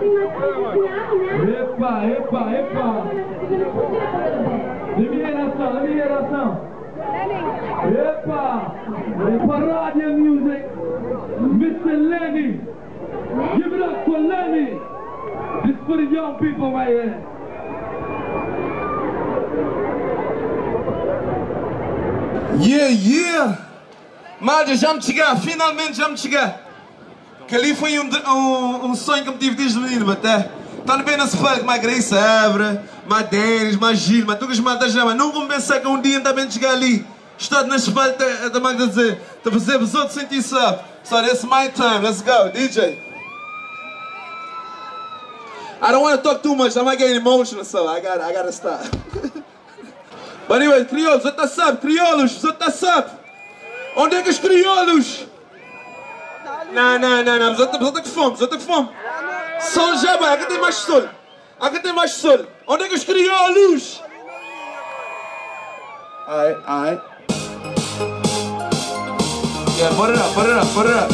Epa, epa, epa. Let me hear that song, let me hear that song. Epa, Paradia music, Mr. Lenny. Give it up for Lenny. This for the young people right here. Yeah, yeah. Malta, já me chegar, finalmente já me chegar. Que ali foi sonho que eu tive desde menino, até. Está bem nesse palco, mais Grace Évora, mais Denis, mais Gil, mais tudo que malta já, mas nunca me pensei que um dia ainda bem chegar ali. Estou nesse palco, está mais a dizer, está a fazer os outros sentir sabe. So this is my time, let's go, DJ. I don't want to talk too much, I might get emotional, so I gotta stop. But anyway, crioulos, você tá sabe, crioulos, você tá sabe. Onde é que os crioulos? Não, você tá com fome, você tá com fome. Sol já vai, aqui tem mais sol. Aqui tem mais sol. Onde é que os crioulos? Alright. Yeah, put it up.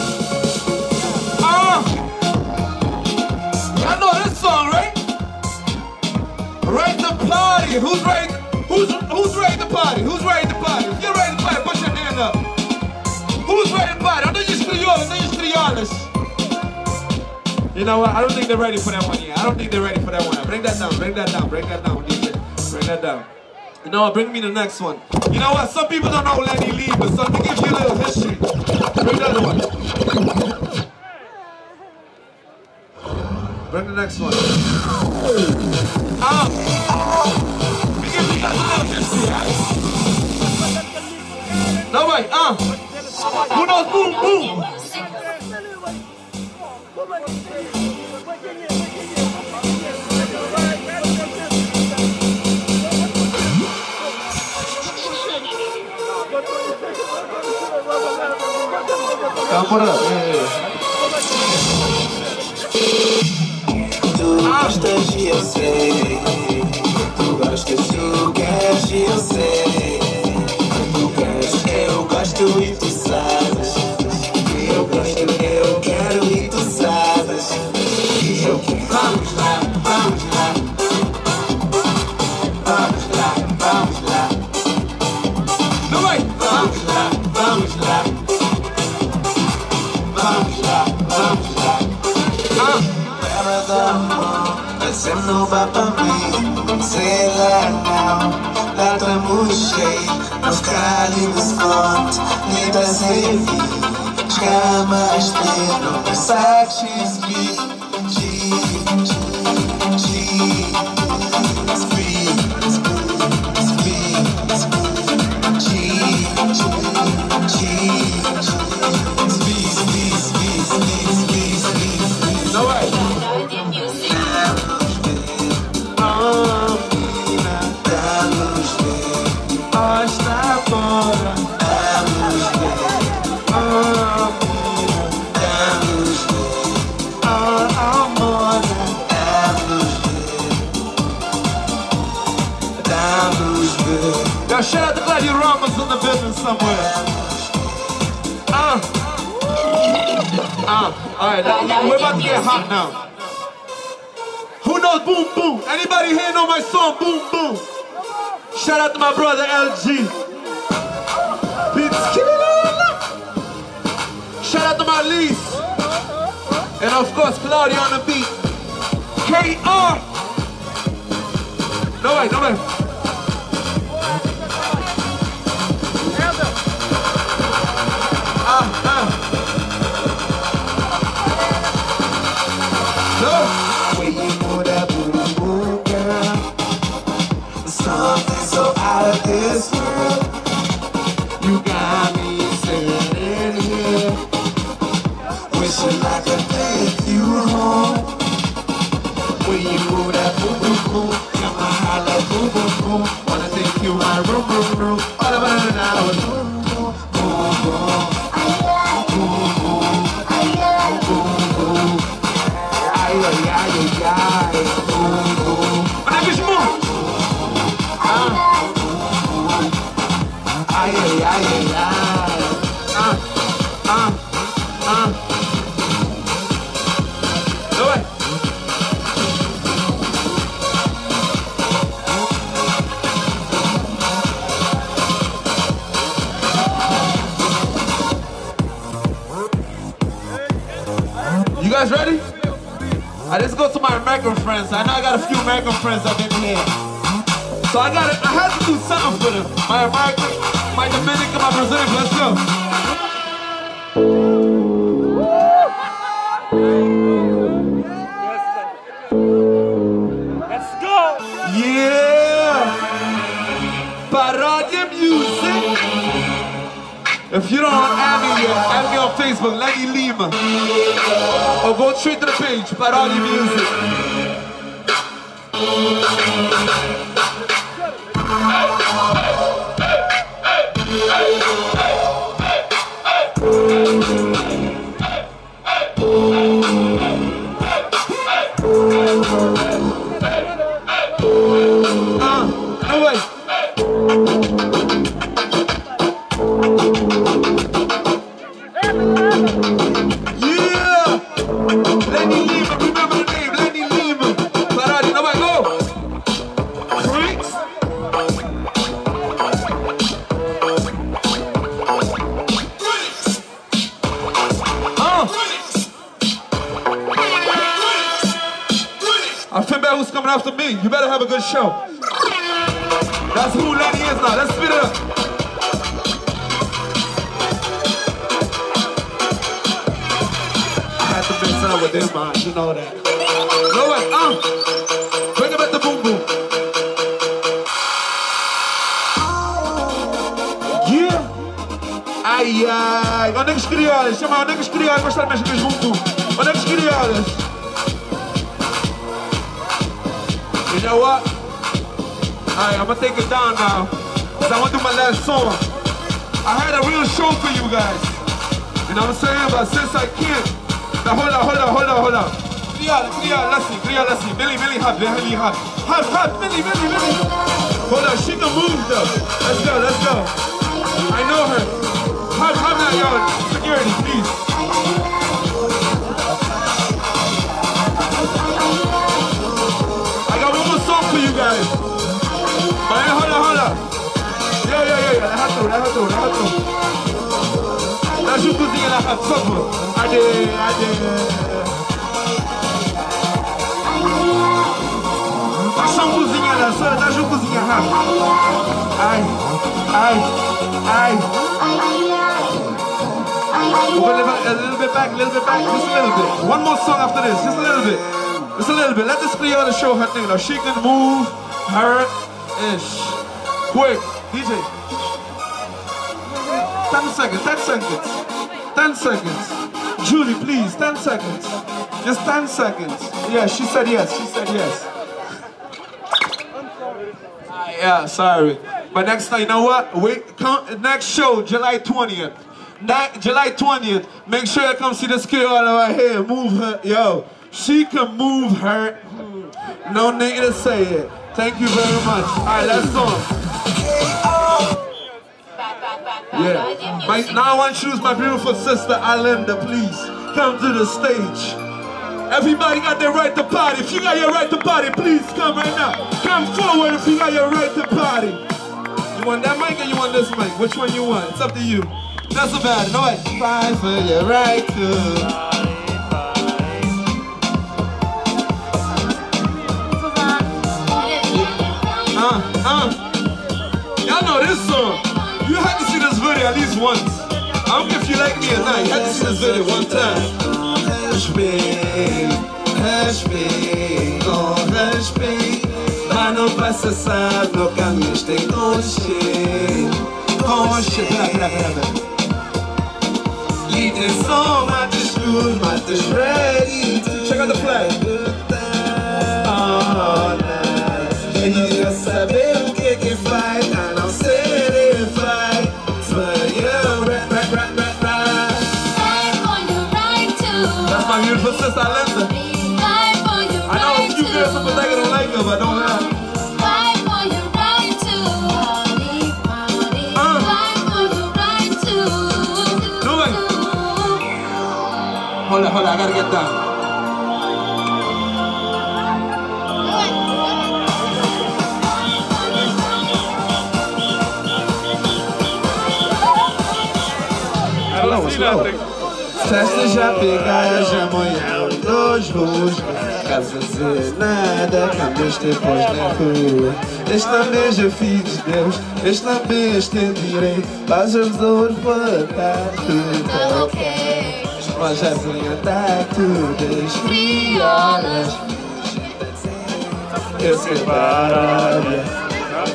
I know this song, right? Right to party. Who's ready? Who's ready to party? Who's ready to party? If you're ready to party, put your hand up. Who's ready to party? Onde é que os crioulos? You know what? I don't think they're ready for that one yet. I don't think they're ready for that one. Bring that down, DJ. Bring that down. You know what? Bring me the next one. You know what? Some people don't know Lenny Lee, but so let me give you a little history. Bring the other one. Bring the next one. We give you guys a little history. No way, Who knows Boom Boom? Put it up. Tu gostas e eu sei. Tu gostas, tu queres e eu sei. Tu queres, eu gosto e tu sabes. Eu gosto, eu quero e tu sabes. Eu quero. Vamos lá. Não vai. Vamos lá. Ela dá mão, mas eu não vai pra mim. Sei lá não, lá estamos cheios. Não ficar ali nos pontos, nem pra servir. Chegar mais tempo, não satisfeito. Shout out to Glad Ramos in the business somewhere. Alright, we're about to get hot now. Who knows Boom Boom? Anybody here know my song Boom Boom? Shout out to my brother LG. Beats killing. Shout out to my Lise. And of course Claudia on the beat. KR. No way. When you move that boom boom, girl, something so out of this world. You got me sitting here, wishing I could take you home. When you move that boom boom boom, got my heart like boom boom boom. Wanna take you my room. All about an hour. Boom boom boom boom. guys ready? Let's go to my American friends. I know I got a few American friends up in here. So I had to do something for them. My American, my Dominican, my Brazilian. Let's go. Let's go. Yeah. Paródia Music. If you don't add me yet, add me on Facebook, Lenny Lima. Or go straight to the page, Paródia Music. No way. Yeah! Lenny Lima, remember the name, Lenny Lima. Paródia, no way, go! Freaks. I feel bad who's coming after me. You better have a good show. That's who Lenny is now. Let's speed it up. I had to mix up with them, man. You know that. No way. Bring it back to boom boom. Yeah. Ai, ai. Onde é que os crioulos? Chama, onde é que os crioulos gostam de mexer com os bumbum? Onde é que os crioulos? You know what? Alright, I'm gonna take it down now. Cause I wanna do my last song. I had a real show for you guys. You know what I'm saying? But since I can't. Now hold on. Let's see. Millie, hot. Millie. Hold on, she can move though. Let's go. I know her. Hot now, y'all. Security, please. I got one more song for you guys. But hold on. Yeah. Déjalo. La cozinha na sopa. Ade. Passa cozinha na sopa, dá cozinha rápido. Ai. We'll a little bit back, just a little bit. One more song after this, just a little bit. Let this Creole show her thing. Now she can move her-ish. Quick, DJ. 10 seconds. Julie, please, 10 seconds. Just 10 seconds. Yeah, she said yes. Yeah, sorry. But next time, you know what? Next show, July 20th. July 20th, make sure you come see this Creole right here. Move her, yo. She can move her. No nigga to say it. Thank you very much. Alright, let's go. Yeah. Now I want to choose my beautiful sister, Alinda, please. Come to the stage. Everybody got their right to party. If you got your right to party, please come right now. Come forward if you got your right to party. You want that mic or you want this mic? Which one you want? It's up to you. That's about it. No way. Fight for your right to. Y'all know this song. You had to see this video at least once. I don't care if you like me or not. You had to see this video one time. Respeito, mas não passa sabe, no caminho tem conche. Pera. Lead the song, Matt's good, Matt's ready. Check out the flag. Queria saber o que faz, a não ser ele faz. That's my beautiful sister, Alinda. I know a few girls in Bodega don't like her, but don't have. Hold on, I gotta get down. Slow. Festa já pega de amanhã. os rusgos, casas e nada, caminhos depois na rua. Este mês eu fiz de Deus, este mês estendirei, mas os outros botar tudo ok. Mas já vinha dar tudo as friolas. Eu sei baralho.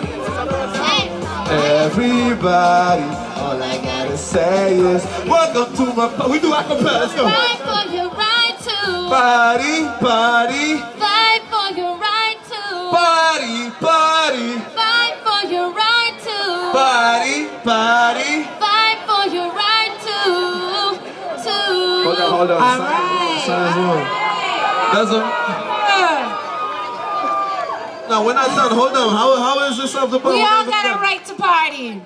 Everybody, all I gotta say is welcome to my party. We do acapella, let's go. Fight for your right to Party, party, fight for your right to party, party, fight for your right to party, party. fight for your right to Hold on. All right. That's a. No, we're not done. Hold on. How is this of the We all got a right to party.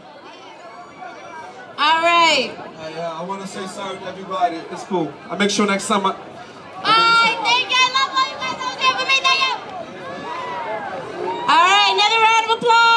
All right. Yeah, I want to say sorry to everybody. It's cool. I'll make sure next time Bye. Thank you. I love all you guys out there for me. Thank you. All right. Another round of applause.